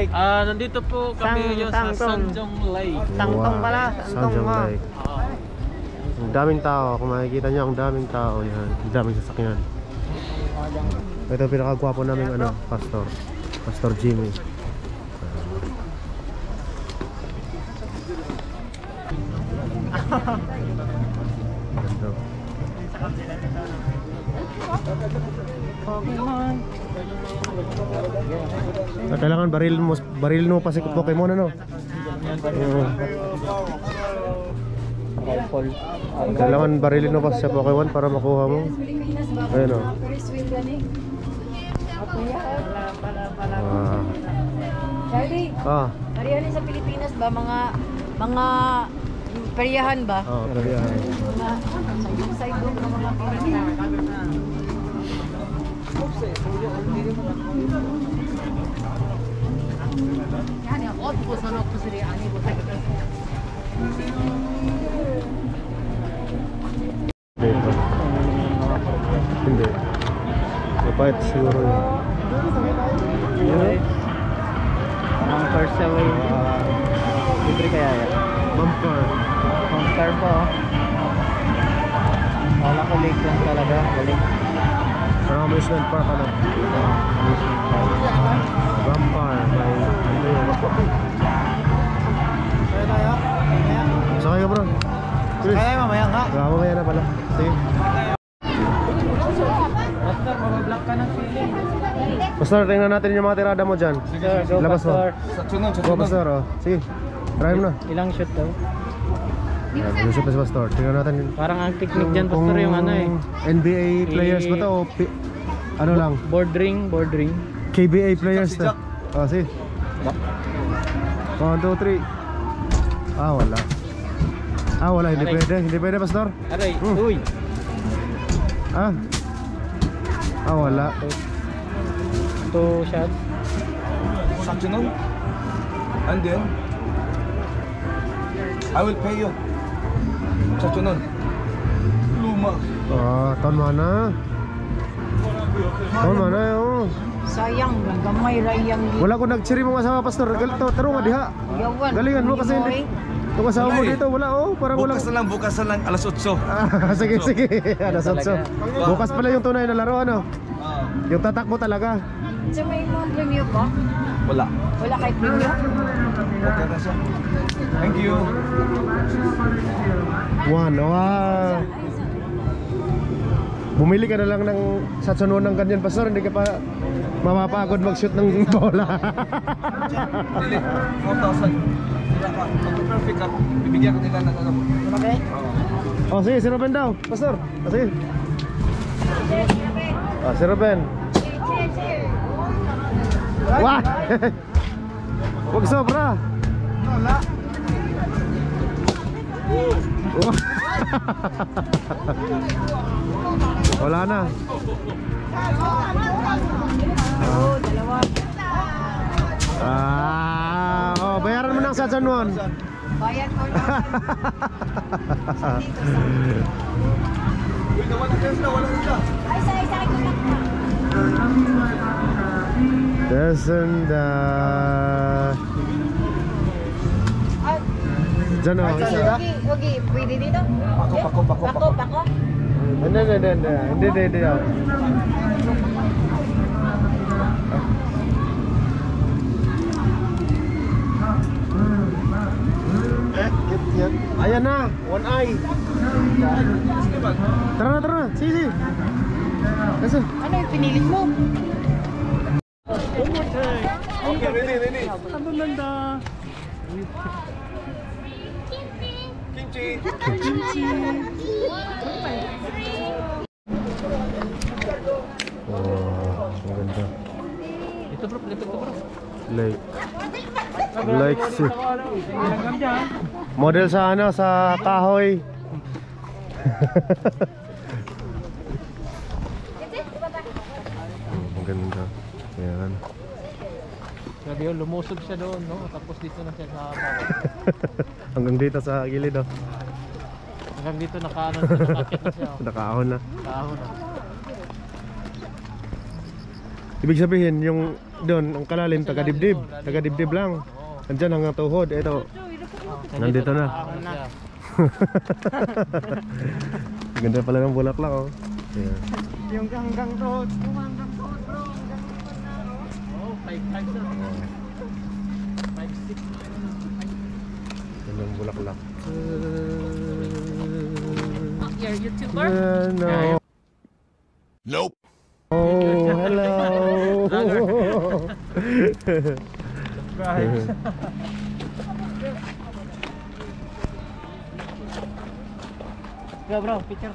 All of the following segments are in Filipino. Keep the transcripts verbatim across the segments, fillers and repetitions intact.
Ah, nandito po kami Sang- sa Sangtong. Sanjong Lake. Sangtong pala, Sangtong Sanjong mo. Lake. Oo. Ang daming tao, kung makikita nyo ang daming tao yan. Ang daming sasakyan. Ito pinakagwapo namin ano, pastor. Pastor Jimmy. Ganda. Ah, kailangan baril mo, baril mo pa si Pokemon ano? Uh, kailangan barilin mo pa sa Pokemon para makuha mo. Ayun o. Ah. Charlie, Ah. parihan sa Pilipinas ba mga mga peryahan ba? Oh, kaya. Mga saybong-saybong na mga peryahan. Yani ako po sa nok siri ani po sa kita. Dito. Hindi. Mapait siguro yun. Ang first away. Libre kaya yan. Bumper. Monster po. Wala ko lake lang talaga. Galing. Parang amusement park ano. Bumper. May ano yun. Sakay ka bro. Chris. Kaya mamaya nga. Wala mamaya na pala. Sige. Pastor, mabablock ka ng feeling. Pastor, tingnan natin yung mga tirada mo dyan. Sir, go Labas mo. Pastor. Go Pastor, oh. Sige. Try mo na. Ilang shoot daw? Ayan, Yusuf si Pastor. Tingnan natin. Parang ang technique dyan, Pastor, yung ano eh. N B A players ba to? O P- ano lang? Board ring, board ring. K B A players to. Oh, sige. one, two, three. Ah, wala. Ah, wala. Hindi Aray. pwede. Hindi pwede, Pastor. Aray, Hmm. uy. Ah. Ah, wala. Two shots. Sakto nun. And then I will pay you. Sakto nun. Luma. Ah, ton mana. Ton mana oh. Sayang gamay ra yang Wala ko nagchiri mo asawa, Pastor. Galito, taro nga diha. yawan. Galingan mo kasi hindi. Itong asawa mo Wala eh. dito, wala oh. Parang wala. Bukas na lang, bukas na lang, alas otso. Ah, sige, sige. Ano, sotso. Bukas pala yung tunay na laro, ano? Ah, Yung tatakbo talaga. So may mga premium ba? wala. Wala kay premium? Okay na siya. Thank you. One, wow. Bumili ka na lang ng satsunon ng ganyan, Pastor. Hindi ka pa mapapagod mag-shoot ng bola. Dili, four thousand. Wala ka. Mag-perfect ka. Bibigyan ko nila ng ano. Okay. Oo. Oh, sige, si Ruben daw, Pastor. Oh, sige. Ah, si Ruben. Wah! Huwag sobra. Wala. Wala na. Oo, dalawa. Ah, oh, bayaran mo ng satsunon. Bayad ko na. Uy, nawala ka sila, wala sila. Ay, sa isa ko na. Doesn't uh... Diyan o, isa. Okay, okay, pwede dito? Pako, pako, pako, Pako, pako. Hindi, hindi, hindi, hindi, hindi, hindi, hindi. Ayan na, one eye. Tara na, tara na, sige, sige. Kasi, Ano yung pinilit mo? Okay, ready, ready. Kimchi. oh, ang ganda. Ito bro, ito bro. Lake. Lake si. Model sa ano, sa kahoy. Oh, ang ganda. Ayan. Sabi yun, lumusog siya doon, no? Tapos dito na siya sa bawah. Hanggang dito sa gilid oh. Hanggang dito nakaano siya, nakakit na siya. Oh. Nakaahon na. Kaahon na. Ibig sabihin yung doon ang kalalim taga dibdib, taga dibdib lang. Andyan hanggang tuhod. Ito. Nandito na. Ganda pala ng bulaklak oh. Yeah. Yung hanggang tuhod, yung hanggang tuhod bro, hanggang tuhod na oh. Oh, five five sir. five six. Ganda ng bulaklak. You're a YouTuber? Yeah, no. Nope. Oh, hello. Surprise. Go bro, picture.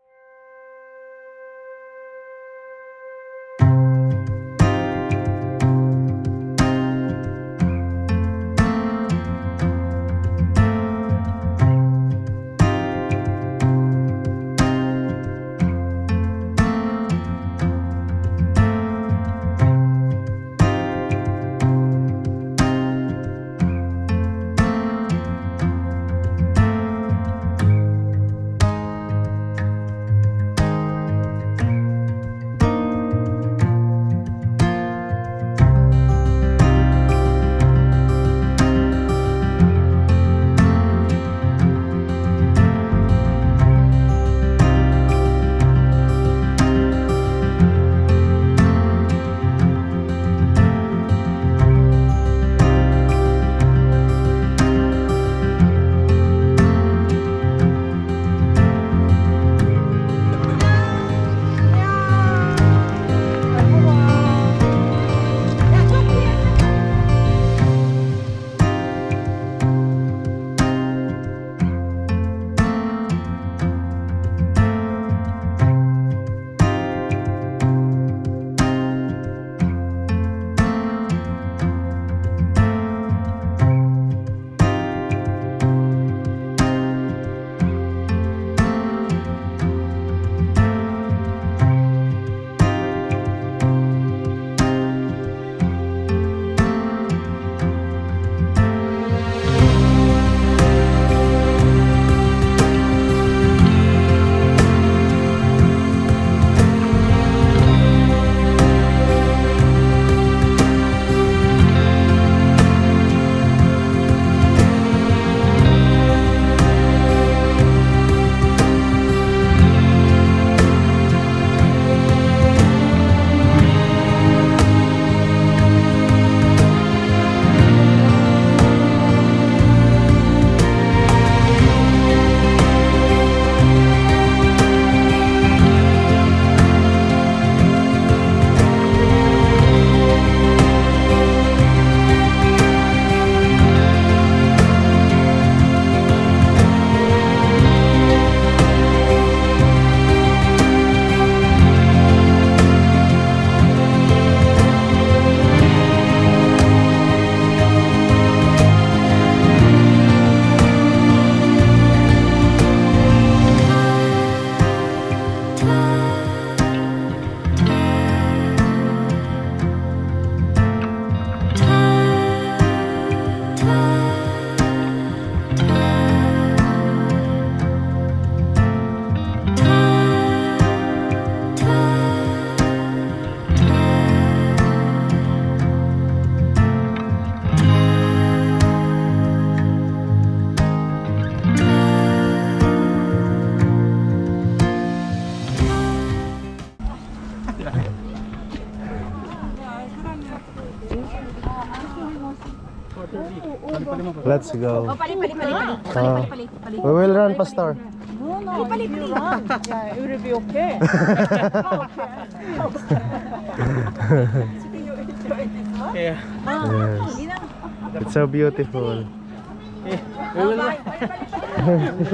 Let's go. Oh, pali, pali, pali, pali. Pali, Ah. pali, pali, pali. We will run, Pastor. Pali, pali, pali. Yeah, it will be okay. Yeah. Yes. It's so beautiful. We will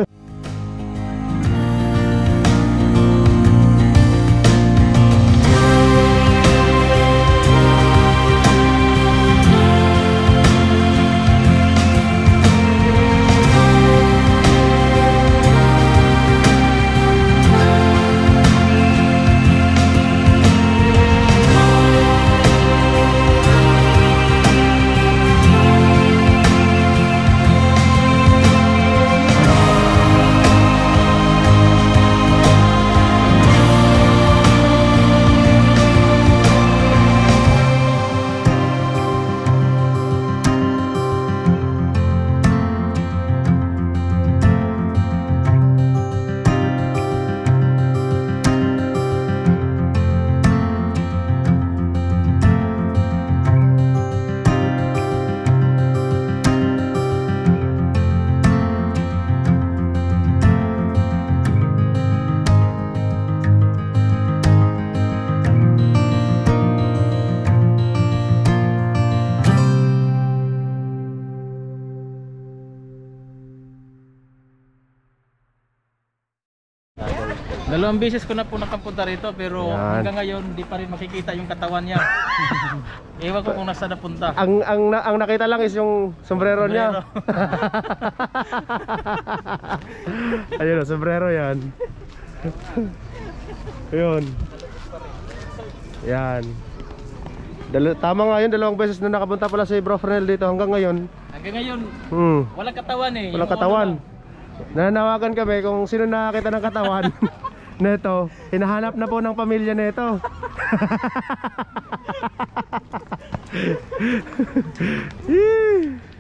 Dalawang beses ko na po nakapunta rito pero Yan. hanggang ngayon di pa rin makikita yung katawan niya. Ewan ko kung nasa napunta. Ang ang na- ang nakita lang is yung sombrero niya. Ayun, oh, sombrero 'yan. Ayun. Yan. Dal- tama nga yun, dalawang beses na nakapunta pala si Bro Fernel dito hanggang ngayon. Hanggang ngayon Hmm. walang katawan eh. Walang Yung katawan. ano Nananawagan kami kung sino nakakita ng katawan. Neto, hinahanap na po ng pamilya neto. Yee!